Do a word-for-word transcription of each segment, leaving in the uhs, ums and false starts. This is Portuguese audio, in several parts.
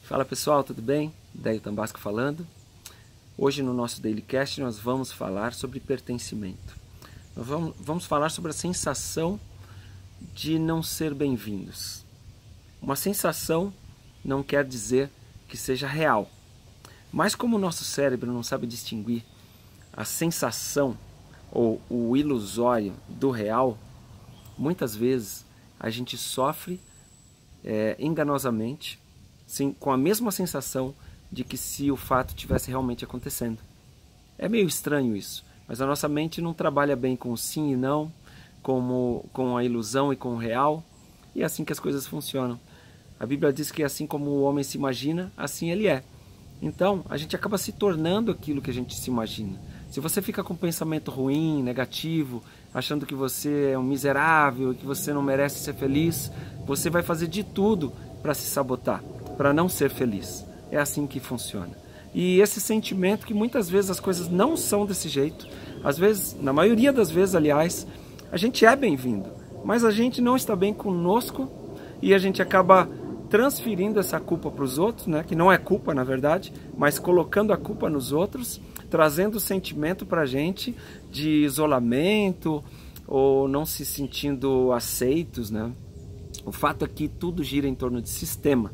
Fala pessoal, tudo bem? Daí o Tambasco falando. Hoje no nosso Dailycast nós vamos falar sobre pertencimento. Nós vamos, vamos falar sobre a sensação de não ser bem-vindos. Uma sensação não quer dizer que seja real. Mas como o nosso cérebro não sabe distinguir a sensação ou o ilusório do real, muitas vezes a gente sofre é, enganosamente, sim, com a mesma sensação de que se o fato tivesse realmente acontecendo. É meio estranho isso, mas a nossa mente não trabalha bem com o sim e não, como, com a ilusão e com o real, e é assim que as coisas funcionam. A Bíblia diz que assim como o homem se imagina, assim ele é. Então, a gente acaba se tornando aquilo que a gente se imagina. Se você fica com um pensamento ruim, negativo, achando que você é um miserável, que você não merece ser feliz, você vai fazer de tudo para se sabotar, para não ser feliz. É assim que funciona. E esse sentimento que muitas vezes as coisas não são desse jeito, às vezes, na maioria das vezes, aliás, a gente é bem-vindo, mas a gente não está bem conosco e a gente acaba transferindo essa culpa para os outros, né? Que não é culpa na verdade, mas colocando a culpa nos outros, trazendo o sentimento para a gente de isolamento ou não se sentindo aceitos, né? O fato é que tudo gira em torno de sistema.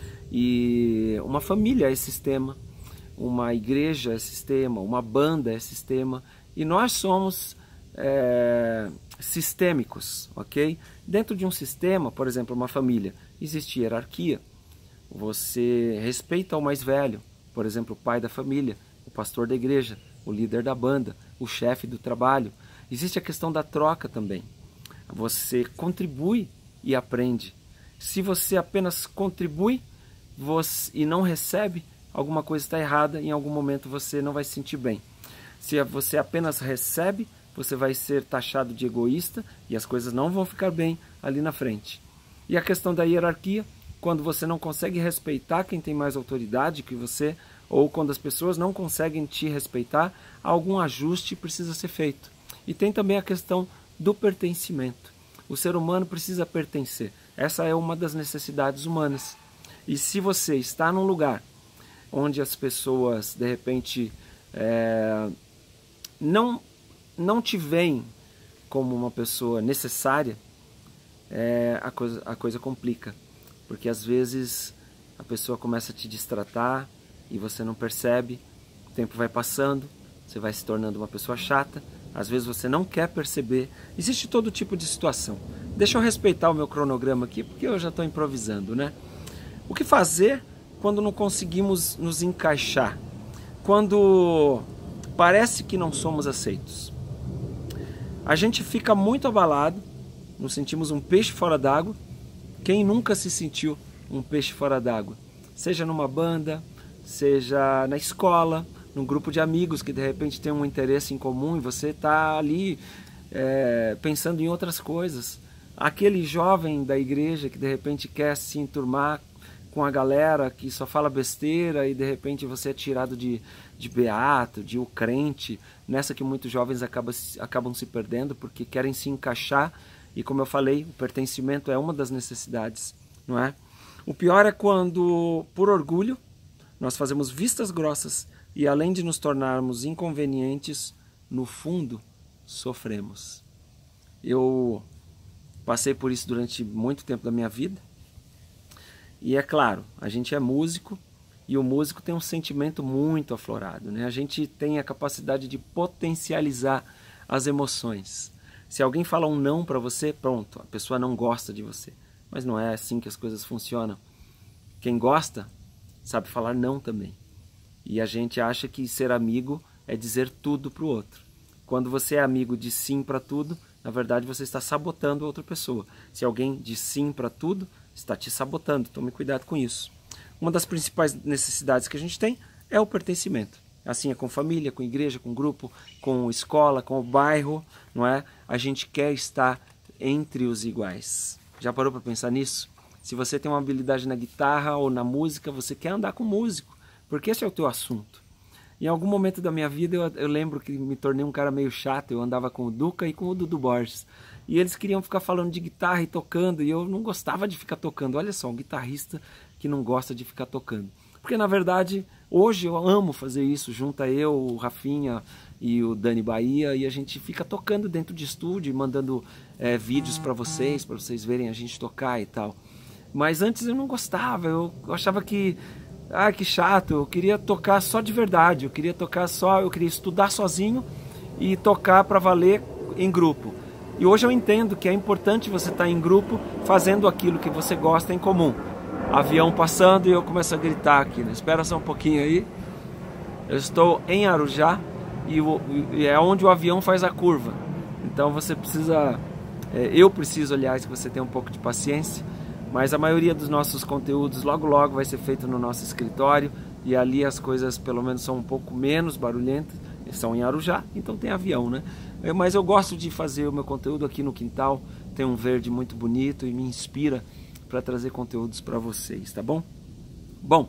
E uma família é sistema, uma igreja é sistema, uma banda é sistema, e nós somos é, sistêmicos, ok? Dentro de um sistema, por exemplo, uma família, existe hierarquia. Você respeita o mais velho, por exemplo, o pai da família, o pastor da igreja, o líder da banda, o chefe do trabalho. Existe a questão da troca também. Você contribui e aprende. Se você apenas contribui você, e não recebe, alguma coisa está errada, em algum momento você não vai se sentir bem. Se você apenas recebe, você vai ser taxado de egoísta e as coisas não vão ficar bem ali na frente. E a questão da hierarquia, quando você não consegue respeitar quem tem mais autoridade que você, ou quando as pessoas não conseguem te respeitar, algum ajuste precisa ser feito. E tem também a questão do pertencimento. O ser humano precisa pertencer. Essa é uma das necessidades humanas. E se você está num lugar onde as pessoas, de repente, é, não, não te veem como uma pessoa necessária, é, a, coisa, a coisa complica. Porque às vezes a pessoa começa a te distratar e você não percebe, o tempo vai passando, você vai se tornando uma pessoa chata, às vezes você não quer perceber, existe todo tipo de situação. Deixa eu respeitar o meu cronograma aqui, porque eu já estou improvisando, né? O que fazer quando não conseguimos nos encaixar? Quando parece que não somos aceitos? A gente fica muito abalado, nos sentimos um peixe fora d'água. Quem nunca se sentiu um peixe fora d'água? Seja numa banda, seja na escola, num grupo de amigos que de repente tem um interesse em comum e você está ali é, pensando em outras coisas. Aquele jovem da igreja que de repente quer se enturmar com a galera que só fala besteira e de repente você é tirado de, de beato, de o crente, nessa que muitos jovens acabam, acabam se perdendo porque querem se encaixar e, como eu falei, o pertencimento é uma das necessidades, não é? O pior é quando, por orgulho, nós fazemos vistas grossas e além de nos tornarmos inconvenientes, no fundo, sofremos. Eu passei por isso durante muito tempo da minha vida. E é claro, a gente é músico e o músico tem um sentimento muito aflorado, né? A gente tem a capacidade de potencializar as emoções. Se alguém fala um não para você, pronto, a pessoa não gosta de você. Mas não é assim que as coisas funcionam. Quem gosta sabe falar não também. E a gente acha que ser amigo é dizer tudo para o outro. Quando você é amigo de sim para tudo, na verdade você está sabotando a outra pessoa. Se alguém diz sim para tudo, está te sabotando. Tome cuidado com isso. Uma das principais necessidades que a gente tem é o pertencimento. Assim é com família, com igreja, com grupo, com escola, com o bairro, não é? A gente quer estar entre os iguais. Já parou para pensar nisso? Se você tem uma habilidade na guitarra ou na música, você quer andar com músico, porque esse é o teu assunto. Em algum momento da minha vida eu, eu lembro que me tornei um cara meio chato, eu andava com o Duca e com o Dudu Borges. E eles queriam ficar falando de guitarra e tocando, e eu não gostava de ficar tocando. Olha só, um guitarrista que não gosta de ficar tocando. Porque na verdade, hoje eu amo fazer isso, junta eu, o Rafinha e o Dani Bahia, e a gente fica tocando dentro de estúdio, mandando é, vídeos para vocês, para vocês verem a gente tocar e tal. Mas antes eu não gostava, eu achava que, ah, que chato, eu queria tocar só de verdade, eu queria tocar só, eu queria estudar sozinho e tocar para valer em grupo. E hoje eu entendo que é importante você estar em grupo fazendo aquilo que você gosta em comum. Avião passando e eu começo a gritar aqui, né? Espera só um pouquinho aí. Eu estou em Arujá e, o, e é onde o avião faz a curva. Então você precisa, é, eu preciso, aliás, que você tenha um pouco de paciência. Mas a maioria dos nossos conteúdos logo logo vai ser feito no nosso escritório. E ali as coisas pelo menos são um pouco menos barulhentas. São em Arujá, então tem avião, né? Mas eu gosto de fazer o meu conteúdo aqui no quintal. Tem um verde muito bonito e me inspira para trazer conteúdos para vocês, tá bom? Bom,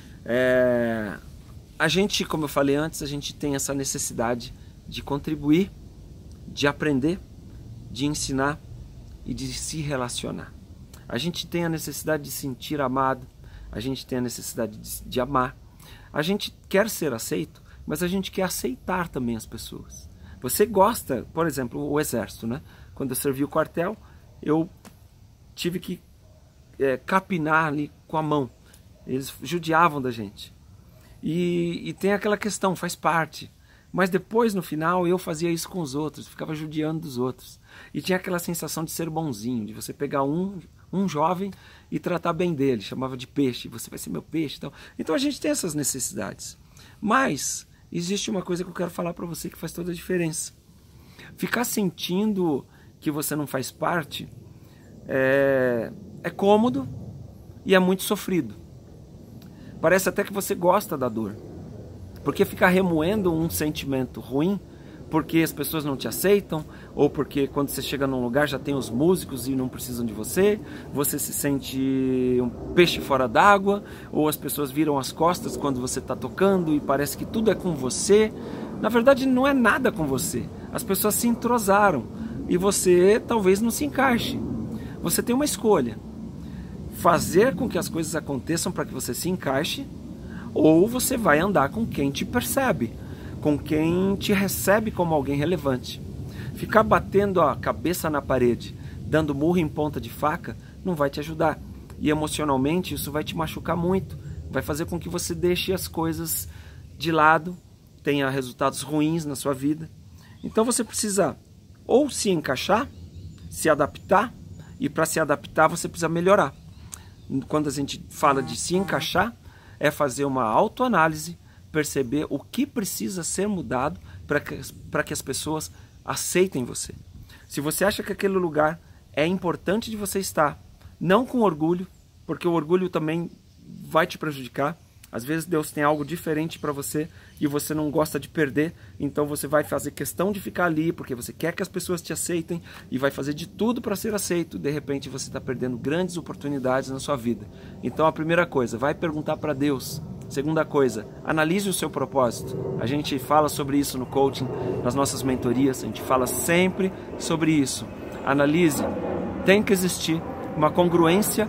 é... a gente, como eu falei antes, a gente tem essa necessidade de contribuir, de aprender, de ensinar e de se relacionar. A gente tem a necessidade de se sentir amado, a gente tem a necessidade de, de amar, a gente quer ser aceito, mas a gente quer aceitar também as pessoas. Você gosta, por exemplo, o exército, né? Quando eu servi o quartel, eu tive que É, capinar ali com a mão. Eles judiavam da gente. E, e tem aquela questão, faz parte. Mas depois, no final, eu fazia isso com os outros, ficava judiando dos outros. E tinha aquela sensação de ser bonzinho, de você pegar um, um jovem e tratar bem dele, chamava de peixe, você vai ser meu peixe. Então, então a gente tem essas necessidades. Mas existe uma coisa que eu quero falar para você que faz toda a diferença. Ficar sentindo que você não faz parte é... é cômodo e é muito sofrido. Parece até que você gosta da dor. Porque ficar remoendo um sentimento ruim, porque as pessoas não te aceitam, ou porque quando você chega num lugar já tem os músicos e não precisam de você, você se sente um peixe fora d'água, ou as pessoas viram as costas quando você está tocando e parece que tudo é com você. Na verdade não é nada com você. As pessoas se entrosaram e você talvez não se encaixe. Você tem uma escolha. Fazer com que as coisas aconteçam para que você se encaixe, ou você vai andar com quem te percebe, com quem te recebe como alguém relevante. Ficar batendo a cabeça na parede, dando murro em ponta de faca, não vai te ajudar. E emocionalmente isso vai te machucar muito, vai fazer com que você deixe as coisas de lado, tenha resultados ruins na sua vida. Então você precisa ou se encaixar, se adaptar, e para se adaptar você precisa melhorar. Quando a gente fala de se encaixar, é fazer uma autoanálise, perceber o que precisa ser mudado para que, para que as pessoas aceitem você. Se você acha que aquele lugar é importante de você estar, não com orgulho, porque o orgulho também vai te prejudicar. Às vezes Deus tem algo diferente para você e você não gosta de perder, então você vai fazer questão de ficar ali porque você quer que as pessoas te aceitem e vai fazer de tudo para ser aceito. De repente você está perdendo grandes oportunidades na sua vida. Então a primeira coisa, vai perguntar para Deus. Segunda coisa, analise o seu propósito. A gente fala sobre isso no coaching, nas nossas mentorias, a gente fala sempre sobre isso. Analise, tem que existir uma congruência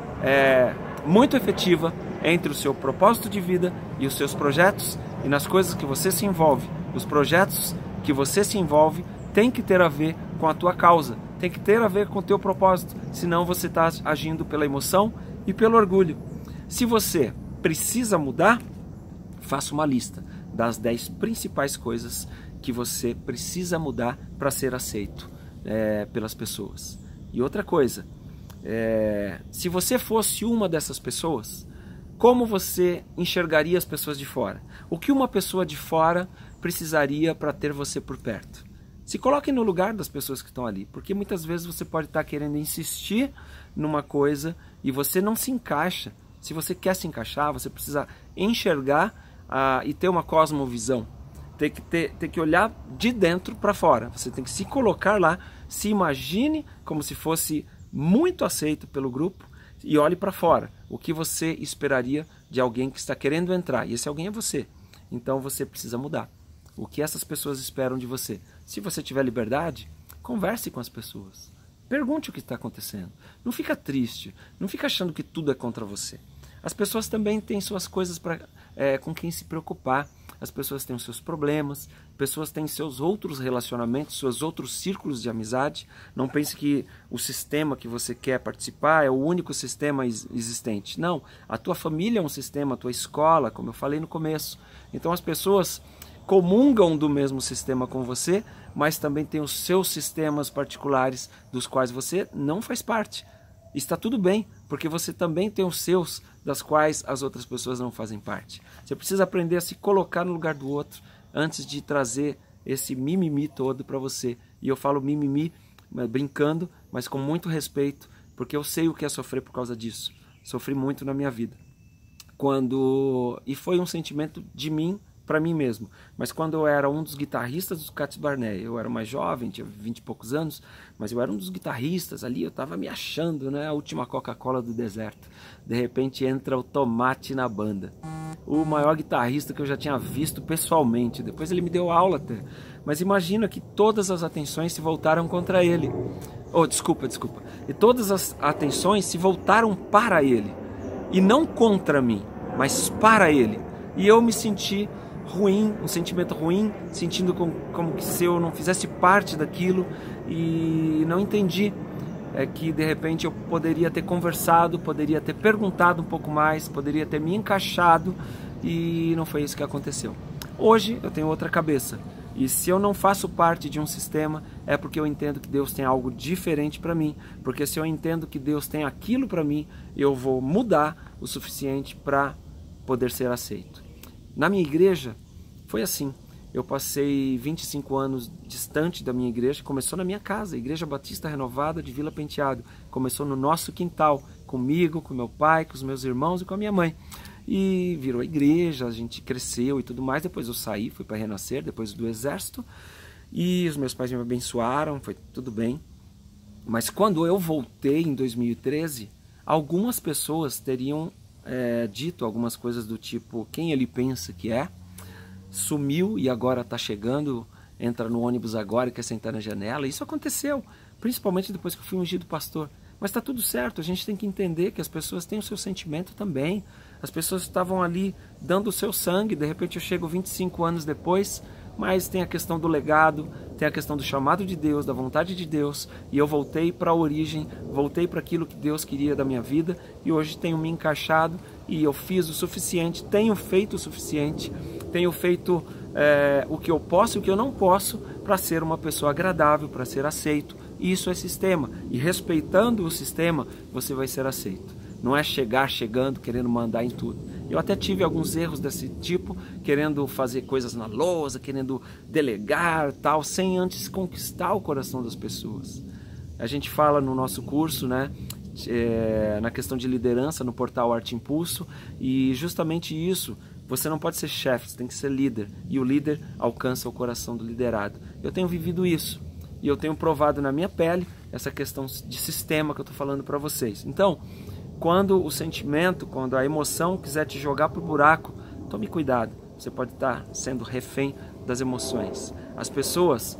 é, muito efetiva entre o seu propósito de vida e os seus projetos e nas coisas que você se envolve. Os projetos que você se envolve tem que ter a ver com a tua causa, tem que ter a ver com o teu propósito, senão você está agindo pela emoção e pelo orgulho. Se você precisa mudar, faça uma lista das dez principais coisas que você precisa mudar para ser aceito é, pelas pessoas. E outra coisa, é, se você fosse uma dessas pessoas, como você enxergaria as pessoas de fora? O que uma pessoa de fora precisaria para ter você por perto? Se coloque no lugar das pessoas que estão ali, porque muitas vezes você pode estar querendo insistir numa coisa e você não se encaixa. Se você quer se encaixar, você precisa enxergar ah, e ter uma cosmovisão. Tem que, ter, tem que olhar de dentro para fora. Você tem que se colocar lá, se imagine como se fosse muito aceito pelo grupo e olhe para fora. O que você esperaria de alguém que está querendo entrar? E esse alguém é você. então você precisa mudar. O que essas pessoas esperam de você? Se você tiver liberdade, converse com as pessoas. Pergunte o que está acontecendo. Não fica triste, não fica achando que tudo é contra você. As pessoas também têm suas coisas pra, é, com quem se preocupar. As pessoas têm os seus problemas, pessoas têm seus outros relacionamentos, seus outros círculos de amizade. Não pense que o sistema que você quer participar é o único sistema existente. Não, a tua família é um sistema, a tua escola, como eu falei no começo. Então as pessoas comungam do mesmo sistema com você, mas também tem os seus sistemas particulares dos quais você não faz parte. Está tudo bem, porque você também tem os seus, das quais as outras pessoas não fazem parte. Você precisa aprender a se colocar no lugar do outro antes de trazer esse mimimi todo para você. E eu falo mimimi brincando, mas com muito respeito, porque eu sei o que é sofrer por causa disso. Sofri muito na minha vida. Quando e foi um sentimento de mim para mim mesmo. Mas quando eu era um dos guitarristas do Cats Barnett, eu era mais jovem, tinha vinte e poucos anos, mas eu era um dos guitarristas ali, eu estava me achando, né, a última Coca-Cola do deserto. De repente entra o Tomate na banda. O maior guitarrista que eu já tinha visto pessoalmente. Depois ele me deu aula até. Mas imagina que todas as atenções se voltaram contra ele. Oh, desculpa, desculpa. E todas as atenções se voltaram para ele. E não contra mim, mas para ele. E eu me senti ruim, um sentimento ruim, sentindo como, como que se eu não fizesse parte daquilo, e não entendi é que de repente eu poderia ter conversado, poderia ter perguntado um pouco mais, poderia ter me encaixado, e não foi isso que aconteceu. Hoje eu tenho outra cabeça, e se eu não faço parte de um sistema, é porque eu entendo que Deus tem algo diferente para mim, porque se eu entendo que Deus tem aquilo para mim, eu vou mudar o suficiente para poder ser aceito. Na minha igreja foi assim, eu passei vinte e cinco anos distante da minha igreja, começou na minha casa, a Igreja Batista Renovada de Vila Penteado, começou no nosso quintal, comigo, com meu pai, com os meus irmãos e com a minha mãe, e virou igreja, a gente cresceu e tudo mais. Depois eu saí, fui para Renascer, depois do exército, e os meus pais me abençoaram, foi tudo bem, mas quando eu voltei em dois mil e treze, algumas pessoas teriam É, dito algumas coisas do tipo, quem ele pensa que é, sumiu e agora está chegando, entra no ônibus agora e quer sentar na janela. Isso aconteceu, principalmente depois que eu fui ungido pastor. Mas está tudo certo, a gente tem que entender que as pessoas têm o seu sentimento também. As pessoas estavam ali dando o seu sangue, de repente eu chego vinte e cinco anos depois, mas tem a questão do legado, tem a questão do chamado de Deus, da vontade de Deus, e eu voltei para a origem, voltei para aquilo que Deus queria da minha vida, e hoje tenho me encaixado, e eu fiz o suficiente, tenho feito o suficiente, tenho feito é, o que eu posso e o que eu não posso para ser uma pessoa agradável, para ser aceito. Isso é sistema, e respeitando o sistema, você vai ser aceito. Não é chegar chegando, querendo mandar em tudo. Eu até tive alguns erros desse tipo, querendo fazer coisas na lousa, querendo delegar, tal, sem antes conquistar o coração das pessoas. A gente fala no nosso curso, né, é, na questão de liderança, no portal Arte Impulso, e justamente isso, você não pode ser chefe, você tem que ser líder, e o líder alcança o coração do liderado. Eu tenho vivido isso, e eu tenho provado na minha pele essa questão de sistema que eu estou falando para vocês. Então, quando o sentimento, quando a emoção quiser te jogar para o buraco, tome cuidado. Você pode estar sendo refém das emoções. As pessoas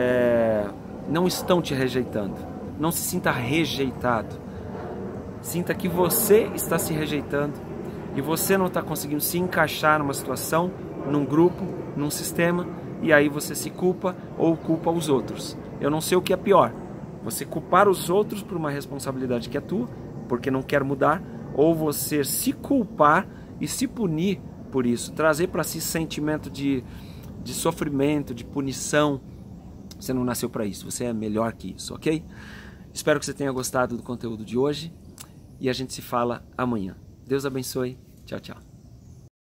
é, não estão te rejeitando. Não se sinta rejeitado. Sinta que você está se rejeitando e você não está conseguindo se encaixar numa situação, num grupo, num sistema, e aí você se culpa ou culpa os outros. Eu não sei o que é pior. Você culpar os outros por uma responsabilidade que é tua, porque não quer mudar, ou você se culpar e se punir por isso, trazer para si sentimento de, de sofrimento, de punição. Você não nasceu para isso, você é melhor que isso, ok? Espero que você tenha gostado do conteúdo de hoje e a gente se fala amanhã. Deus abençoe, tchau, tchau.